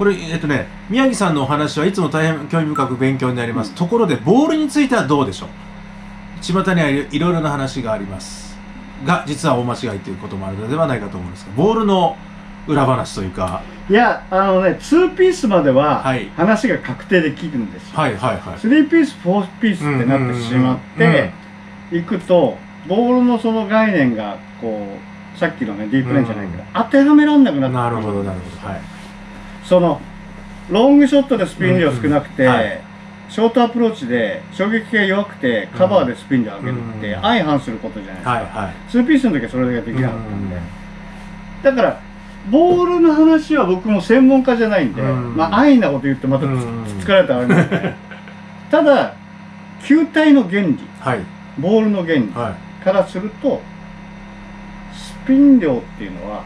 これ宮城さんのお話はいつも大変興味深く勉強になります、ところでボールについてはどうでしょう。巷にはいろいろな話がありますが、実は大間違いということもあるのではないかと思うんですが、ボールの裏話というか。 いや、2ピースまでははい話が確定できるんですよ。 はいはいはい。 3ピース4ピースってなってしまっていくと、ボールのその概念がこうさっきのねディープレーンじゃないけど、当てはめらんなくなってくる。 なるほどなるほど。はい。 そのロングショットでスピン量少なくて、 はい、 ショートアプローチで衝撃が弱くてカバーでスピン量上げるって相反することじゃないですか。 はいはい。 2ピースの時はそれができなかったんで、だからボールの話は僕も専門家じゃないんで、まあ安易なこと言ってまたつつかれたらあれなんで、ただ球体の原理、 はい、 ボールの原理からすると、スピン量っていうのは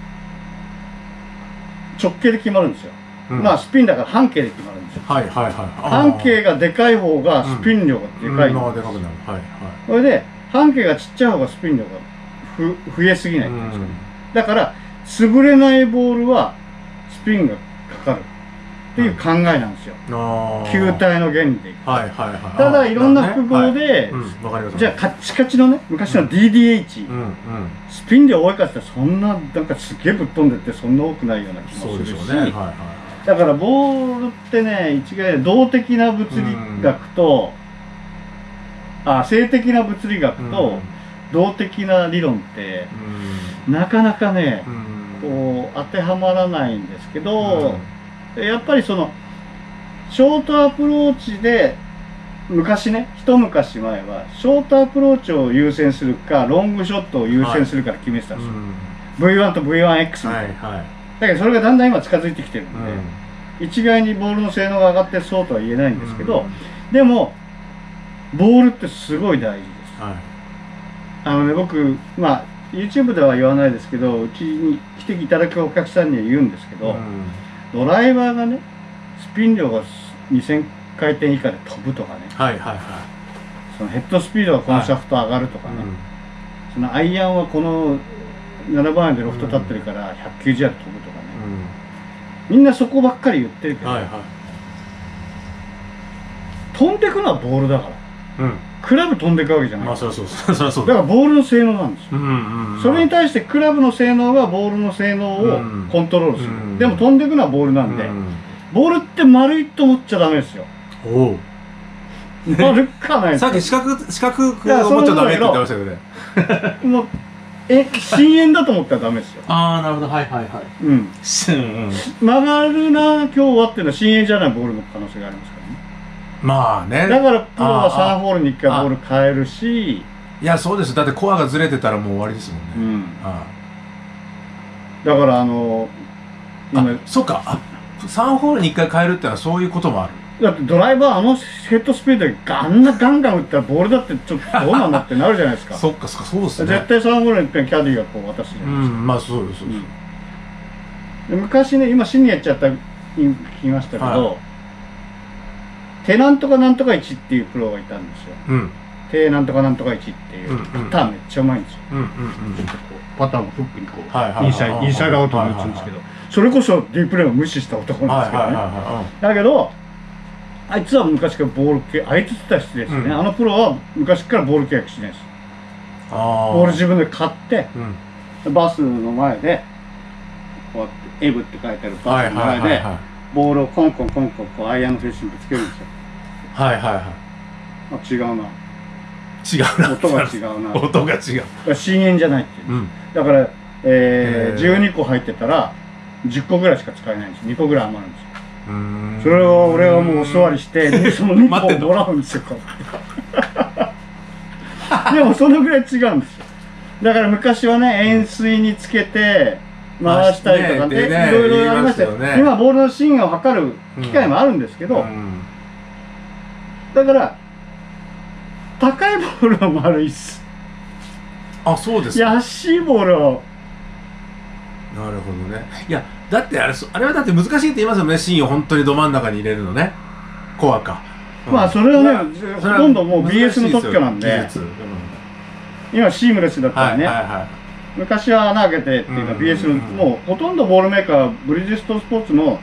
直径で決まるんですよ。まあスピンだから半径で決まるんですよ。 はいはいはい。 半径がでかい方がスピン量がでかいんです。それで半径がちっちゃい方がスピン量が増えすぎないっていうんですかね。だから潰れないボールはスピンがかかるっていう考えなんですよ。球体の原理でいく。ただいろんな複合で、じゃあカッチカチのね、昔の DDH、スピン量多いかって言ったらそんな、なんかすげえぶっ飛んでってそんな多くないような気もするし、だからボールってね、一概で動的な物理学と、静的な物理学と動的な理論って、なかなかね、こう当てはまらないんですけど、やっぱりそのショートアプローチで昔ね、一昔前はショートアプローチを優先するかロングショットを優先するかで決めてたんですよ、V1 と V1X みたいな。だけどそれがだんだん今近づいてきてるんで、一概にボールの性能が上がってそうとは言えないんですけど、でもボールってすごい大事です。僕まあ YouTube では言わないですけど、うちに来ていただくお客さんには言うんですけど、ドライバーがね、スピン量が2000回転以下で飛ぶとかね、そのヘッドスピードがこのシャフト上がるとかね、そのアイアンはこの7番アイアンでロフト立ってるから190ヤード飛ぶとかね、みんなそこばっかり言ってるけど、飛んでくのはボールだから、クラブ飛んでいくわけじゃない。だからボールの性能なんですよ。それに対してクラブの性能がボールの性能をコントロールする。でも飛んでいくのはボールなんで、ボールって丸いと思っちゃダメですよ。丸かない。 さっき四角く思っちゃダメって言ってましたよね。 もう深淵だと思ったらダメですよ。 なるほど。はいはいはい。 曲がるな今日はっていうのは深淵じゃないボールの可能性がありますからね。 まあね。 だからプロは3ホールに1回ボール変えるし、 いやそうです。だってコアがずれてたらもう終わりですもんね。 だから今そうか、3ホールに1回変えるってのはそういうこともある。 だってドライバーヘッドスピードでガンガン打ったらボールだってちょっとどうなんだってなるじゃないですか。 そっかそうですね。 絶対3ホールに1回キャディーがこう渡すじゃないですか。 まあそうですそうです。 昔ね、今シニアやっちゃった聞きましたけど、手なんとかなんとか1っていうプロがいたんですよ。手なんとかなんとか1っていうパターンめっちゃうまいんですよ。パターンをフックにこうインサイドアウトに打つんですけど、それこそディープレーを無視した男なんですけどね。だけどあいつは昔からボール系、あいつって言ったら失礼ですね。あのプロは昔からボール契約しないです。ボール自分で買って、バスの前でこうやってエブって書いてあるバスの前でボールをコンコンコンコンこうアイアンのフェースにぶつけるんですよ。違うな。音が違うな。 音が違う。 深淵じゃないっていう。だから12個入ってたら10個ぐらいしか使えないんです。2個ぐらい余るんですよ。それを俺はもうお座りしてその2個をもらうんですよ。でもそのぐらい違うんですよ。だから昔はね、円錐につけて回したりとかね、いろいろありましたよ。今ボールの芯を測る機械もあるんですけど、だから高いボールは丸いっす。 そうですか。 安いボールはなるほどね。いやだってあれはだって難しいって言いますよね。芯を本当にど真ん中に入れるのね。コアか。 まあそれはね、ほとんどもう BS の特許なんで、今シームレスだったりね、昔は穴開けてっていうか BS のもうほとんどボールメーカー、ブリヂストンスポーツの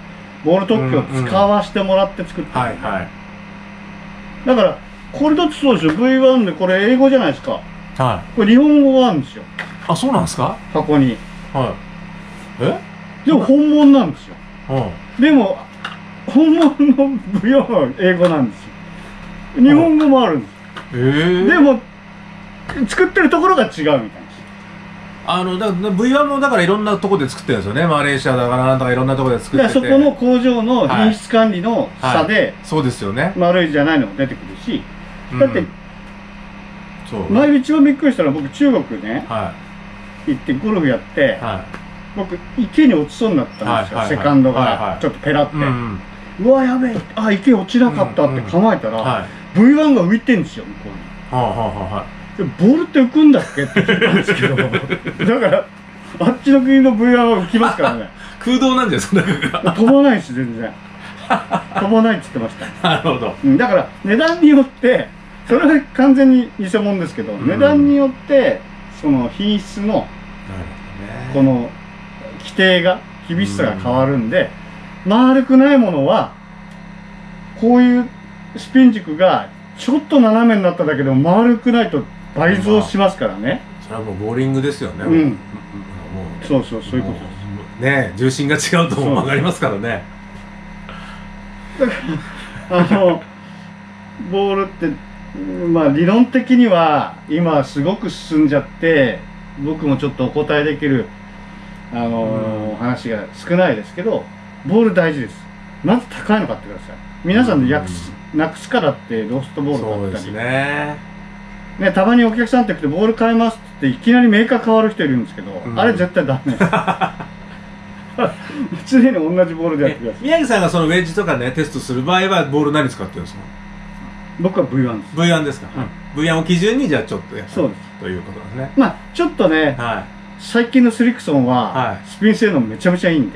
ボール特許を使わせてもらって作ってる、 はいはい。 だからこれだってそうですよ。 V1 でこれ英語じゃないですか。 はい。 これ日本語があるんですよ、 あ、そうなんですか？ 箱に。 はい。え？ でも本物なんですよ。でも本物の V1 は英語なんですよ。日本語もあるんです。でも作ってるところが違うみたいです。 だから V1 もだからいろんなところで作ってるんですよね。マレーシアだからなんとかいろんなところで作ってて、 そこの工場の品質管理の差で、 はいはい、そうですよね。 丸いじゃないのも出てくるし、だって、 そう、 前一番びっくりしたら、僕中国ね、 はい、 行ってゴルフやって、 はい、 僕池に落ちそうになったんですよ、セカンドがちょっとペラって、うわやべえ、あ、池落ちなかったって構えたら、V1 が浮いてんですよ、向こうに。ボールって浮くんだっけって聞いたんですけど、だからあっちの国の V1 は浮きますからね。 空洞なんじゃそんな飛ばないし全然飛ばないって言ってました。 なるほど。 だから値段によって、それは完全に偽物ですけど、値段によってその品質のこの規定が厳しさが変わるんで、丸くないものはこういうスピン軸がちょっと斜めになっただけでも丸くないと倍増しますからね。 それはもうボーリングですよね。 そうそう、そういうことですね。重心が違うとも曲がりますからね。 だからボールってまあ理論的には今すごく進んじゃって、僕もちょっとお答えできる話が少ないですけど、ボール大事です。まず高いの買ってください。皆さんでなくすからってロストボールだったり、そうですね。たまにお客さんって来てボール変えますっていきなりメーカー変わる人いるんですけど、あれ絶対ダメです。常に同じボールでやってください。 宮城さんがそのウェッジとかねテストする場合はボール何使ってるんですか？ 僕は V1 です。 V1 ですか？ V1 を基準にじゃあちょっとやるそうですということですね。 まあちょっとね、最近のスリクソンはスピン性能めちゃめちゃいいんで、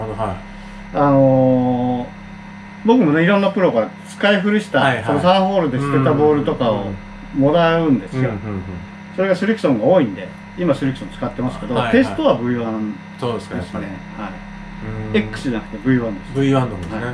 僕もねいろんなプロから使い古したその3ホールで捨てたボールとかをもらうんですよ。それがスリクソンが多いんで、今スリクソン使ってますけど、テストは V1 ですね。X じゃなくて V1 です。 V1 のですね。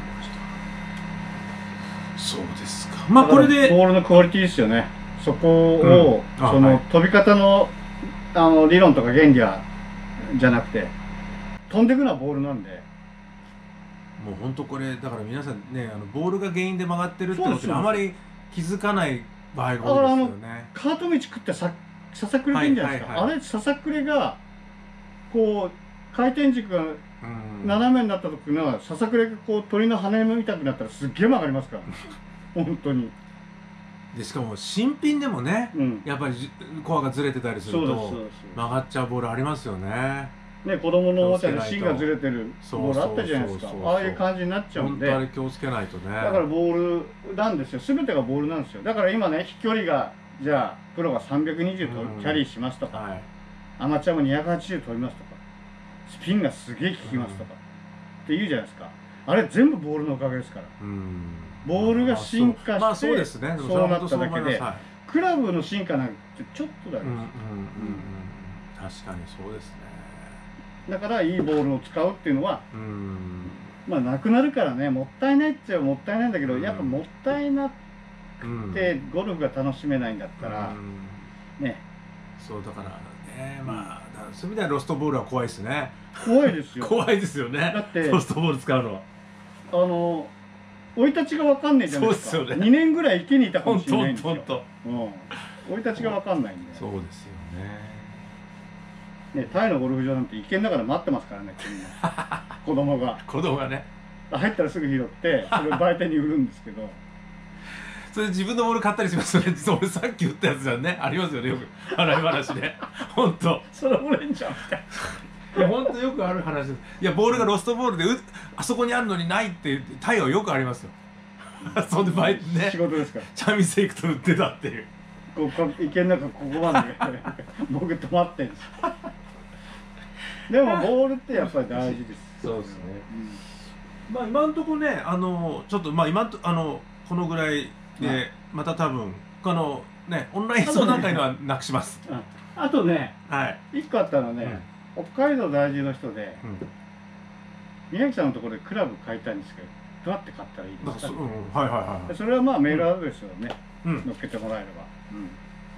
そうですか。まあこれでボールのクオリティですよね。そこをその飛び方の理論とか原理はじゃなくて、飛んでくのはボールなんで。 もう本当これだから皆さんね、ボールが原因で曲がってるってことにあまり気づかない場合が多いですよね。 カート道食ってささくれてんじゃないですか。あれささくれがこう回転軸が斜めになった時のささくれがこう鳥の羽みたくなったらすっげえ曲がりますから本当に。 でしかも新品でもね、やっぱりコアがずれてたりすると曲がっちゃうボールありますよね。 子供のおもちゃで芯がずれてるボールあったじゃないですか。ああいう感じになっちゃうんで、 本当あれ気をつけないとね。 だからボールなんですよ。全てがボールなんですよ。だから今ね、飛距離がじゃあプロが320キャリーしますとか、アマチュアも280取りますとか、スピンがすげえ効きますとかって言うじゃないですか。あれ全部ボールのおかげですから。ボールが進化してそうなっただけで、クラブの進化なんてちょっとだけです。 確かにそうですね。 だからいいボールを使うっていうのは、まあなくなるからね、もったいないっちゃもったいないんだけど、やっぱもったいなくてゴルフが楽しめないんだったらね。 そうだからね、まあそういう意味ではロストボールは怖いですね。 怖いですよ。 怖いですよね。だってロストボール使うのは生い立ちが分かんないじゃないですか。2年ぐらい池にいたかもしれないんですよ。生い立ちが分かんないんで。 そうですよね。 タイのゴルフ場なんて池の中で待ってますからね、子供が。 子供がね。 入ったらすぐ拾って、それを売店に売るんですけど。 それ自分のボール買ったりしますよね。俺さっき売ったやつじゃんね。ありますよね、よく。笑い話で。本当。 それ俺んじゃんみたいな。 いや、本当よくある話です。いや、ボールがロストボールで、あそこにあるのにないってタイはよくありますよ。そんでね。 仕事ですから。 チャミセイクと売ってたっていう。 池の中ここまで僕止まってんですでもボールってやっぱり大事です。 そうですね。まあ今んとこね、ちょっとまあこのぐらいでまた多分ねオンライン相談会のはなくします。 あとね、一個あったのね、北海道在住の人で宮城さんのところでクラブ買いたいんですけど、どうやって買ったらいいですか？ はいはいはい。 それはまあメールアドレスをね、 うん、 載っけてもらえれば。うん